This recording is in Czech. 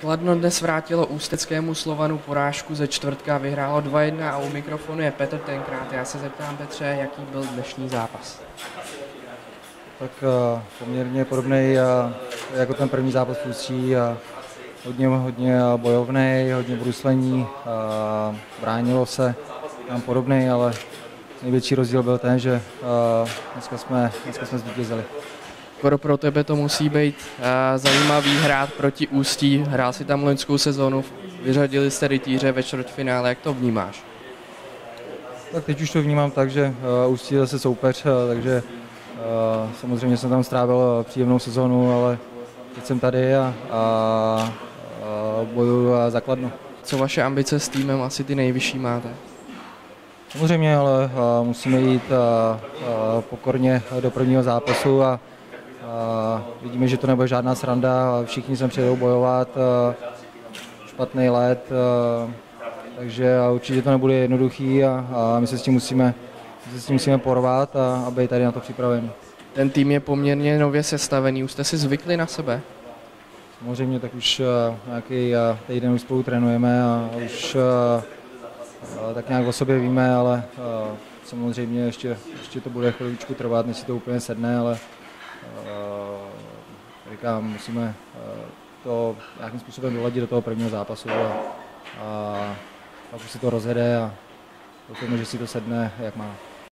Kladno dnes vrátilo ústeckému Slovanu porážku ze čtvrtka, vyhrálo 2-1 a u mikrofonu je Petr tenkrát. Já se zeptám, Petře, jaký byl dnešní zápas? Tak poměrně podobný jako ten první zápas v Ústí. Hodně bojovný, hodně bruslení, bránilo se nám podobný, ale největší rozdíl byl ten, že dneska jsme zvítězili. Skoro pro tebe to musí být zajímavý hrát proti Ústí. Hrál si tam loňskou sezónu, vyřadili jste Rytíře ve čtvrtfinále, jak to vnímáš? Tak teď už to vnímám tak, že Ústí je zase soupeř, takže samozřejmě jsem tam strávil příjemnou sezónu, ale teď jsem tady a bojuju za Kladno. Co vaše ambice s týmem, asi ty nejvyšší máte? Samozřejmě, ale musíme jít pokorně do prvního zápasu a vidíme, že to nebude žádná sranda, všichni sem přijedou bojovat, špatný let, takže určitě to nebude jednoduchý a my se s tím musíme porvat a být tady na to připravený. Ten tým je poměrně nově sestavený, už jste si zvykli na sebe? Samozřejmě, tak už nějaký týden už spolu trénujeme a už tak nějak o sobě víme, ale samozřejmě ještě to bude chvíličku trvat, než si to úplně sedne, ale říkám, musíme to nějakým způsobem doladit do toho prvního zápasu a pak už si to rozjede a doufáme, že si to sedne, jak má.